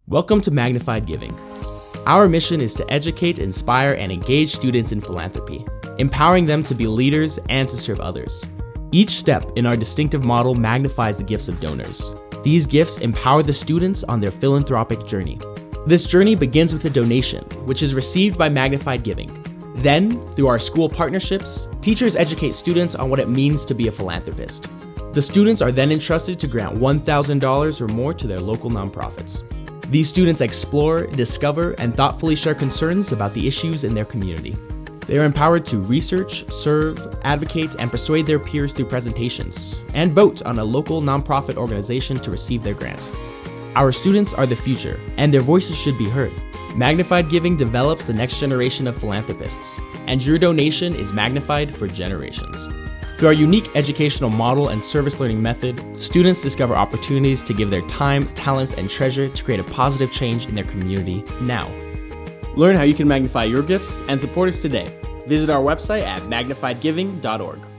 Welcome to Magnified Giving. Our mission is to educate, inspire, and engage students in philanthropy, empowering them to be leaders and to serve others. Each step in our distinctive model magnifies the gifts of donors. These gifts empower the students on their philanthropic journey. This journey begins with a donation, which is received by Magnified Giving. Then, through our school partnerships, teachers educate students on what it means to be a philanthropist. The students are then entrusted to grant $1,000 or more to their local nonprofits. These students explore, discover, and thoughtfully share concerns about the issues in their community. They are empowered to research, serve, advocate, and persuade their peers through presentations, and vote on a local nonprofit organization to receive their grant. Our students are the future, and their voices should be heard. Magnified Giving develops the next generation of philanthropists, and your donation is magnified for generations. Through our unique educational model and service learning method, students discover opportunities to give their time, talents, and treasure to create a positive change in their community now. Learn how you can magnify your gifts and support us today. Visit our website at magnifiedgiving.org.